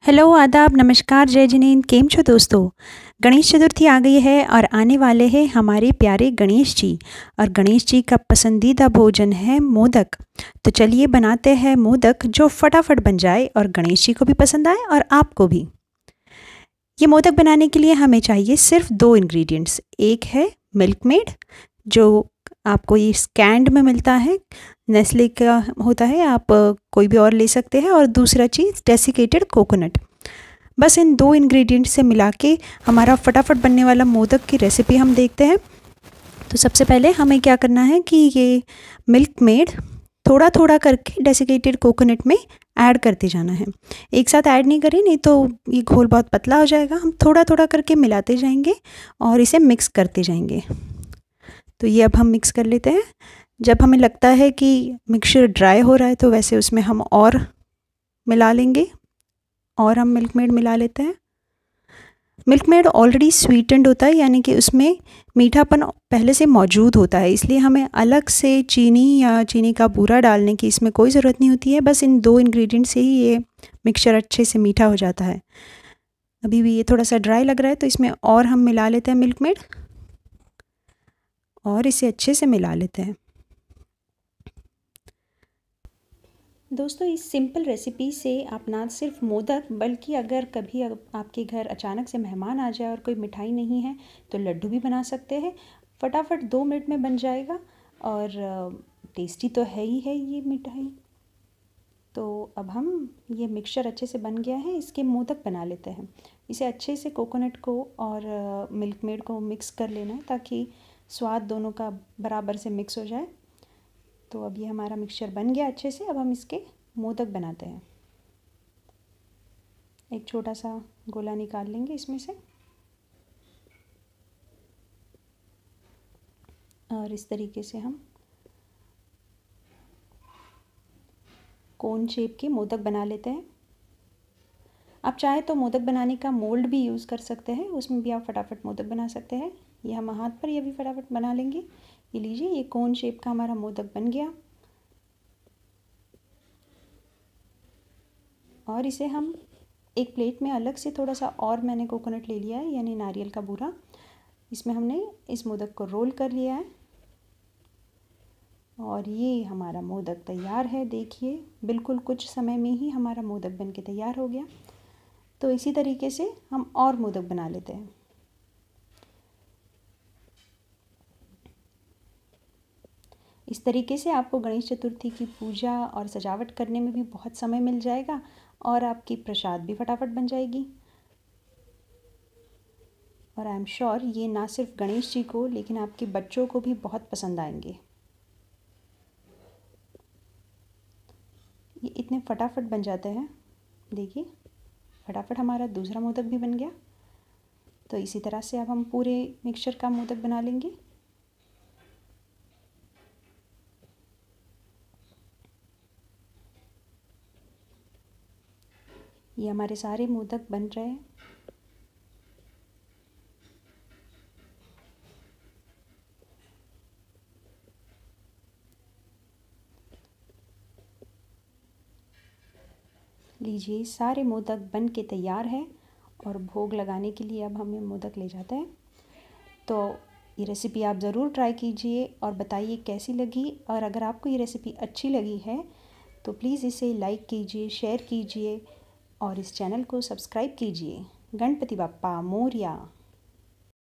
Hello आदाब नमस्कार जय जिनेंद्र केम छो दोस्तों। गणेश चतुर्थी आ गई है और आने वाले हैं हमारे प्यारे गणेश जी। और गणेश जी का पसंदीदा भोजन है मोदक। तो चलिए बनाते हैं मोदक जो फटाफट बन जाए और गणेश जी को भी पसंद आए और आपको भी। ये मोदक बनाने के लिए हमें चाहिए सिर्फ 2 इंग्रेडिएंट्स। एक है मिल्क मेड जो आपको ये स्कैंड में मिलता है, नेस्ले का होता है, आप कोई भी और ले सकते हैं। और दूसरा चीज़ डेसिकेटेड कोकोनट। बस इन 2 इंग्रेडिएंट से मिला के हमारा फटाफट बनने वाला मोदक की रेसिपी हम देखते हैं। तो सबसे पहले हमें क्या करना है कि ये मिल्क मेड थोड़ा थोड़ा करके डेसिकेटेड कोकोनट में ऐड करते जाना है। एक साथ ऐड नहीं करें, नहीं तो ये घोल बहुत पतला हो जाएगा। हम थोड़ा थोड़ा करके मिलाते जाएंगे और इसे मिक्स करते जाएंगे। तो ये अब हम मिक्स कर लेते हैं। जब हमें लगता है कि मिक्सचर ड्राई हो रहा है तो वैसे उसमें हम और मिला लेंगे और हम मिल्क मेड मिला लेते हैं। मिल्क मेड ऑलरेडी स्वीटेंड होता है, यानी कि उसमें मीठापन पहले से मौजूद होता है, इसलिए हमें अलग से चीनी या चीनी का बूरा डालने की इसमें कोई ज़रूरत नहीं होती है। बस इन 2 इंग्रेडिएंट से ही ये मिक्सचर अच्छे से मीठा हो जाता है। अभी भी ये थोड़ा सा ड्राई लग रहा है तो इसमें और हम मिला लेते हैं मिल्क मेड और इसे अच्छे से मिला लेते हैं। दोस्तों, इस सिंपल रेसिपी से आप ना सिर्फ मोदक बल्कि अगर कभी आपके घर अचानक से मेहमान आ जाए और कोई मिठाई नहीं है तो लड्डू भी बना सकते हैं। फटाफट 2 मिनट में बन जाएगा और टेस्टी तो है ही है ये मिठाई। तो अब हम ये मिक्सचर अच्छे से बन गया है, इसके मोदक बना लेते हैं। इसे अच्छे से कोकोनट को और मिल्क मेड को मिक्स कर लेना है ताकि स्वाद दोनों का बराबर से मिक्स हो जाए। तो अब ये हमारा मिक्सचर बन गया अच्छे से। अब हम इसके मोदक बनाते हैं। एक छोटा सा गोला निकाल लेंगे इसमें से और इस तरीके से हम कोन शेप के मोदक बना लेते हैं। आप चाहे तो मोदक बनाने का मोल्ड भी यूज़ कर सकते हैं, उसमें भी आप फटाफट मोदक बना सकते हैं। ये हम हाथ पर ये भी फटाफट बना लेंगे। ये लीजिए, ये कोन शेप का हमारा मोदक बन गया। और इसे हम एक प्लेट में अलग से थोड़ा सा और मैंने कोकोनट ले लिया है, यानी नारियल का बूरा। इसमें हमने इस मोदक को रोल कर लिया है और ये हमारा मोदक तैयार है। देखिए, बिल्कुल कुछ समय में ही हमारा मोदक बन के तैयार हो गया। तो इसी तरीके से हम और मोदक बना लेते हैं। इस तरीके से आपको गणेश चतुर्थी की पूजा और सजावट करने में भी बहुत समय मिल जाएगा और आपकी प्रसाद भी फटाफट बन जाएगी। और आई एम श्योर ये ना सिर्फ गणेश जी को लेकिन आपके बच्चों को भी बहुत पसंद आएंगे। ये इतने फटाफट बन जाते हैं। देखिए, फटाफट हमारा दूसरा मोदक भी बन गया। तो इसी तरह से अब हम पूरे मिक्सचर का मोदक बना लेंगे। ये हमारे सारे मोदक बन रहे हैं। लीजिए, सारे मोदक बन के तैयार है और भोग लगाने के लिए अब हम ये मोदक ले जाते हैं। तो ये रेसिपी आप ज़रूर ट्राई कीजिए और बताइए कैसी लगी। और अगर आपको ये रेसिपी अच्छी लगी है तो प्लीज़ इसे लाइक कीजिए, शेयर कीजिए और इस चैनल को सब्सक्राइब कीजिए। गणपति बप्पा मोरया।